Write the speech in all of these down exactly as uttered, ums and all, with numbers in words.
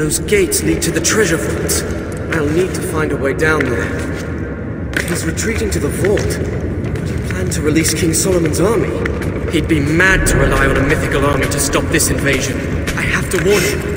Those gates lead to the treasure vault. I'll need to find a way down there. He's retreating to the vault. Would he plan to release King Solomon's army? He'd be mad to rely on a mythical army to stop this invasion. I have to warn him.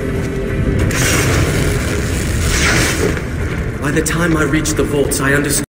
By the time I reached the vaults, I understood.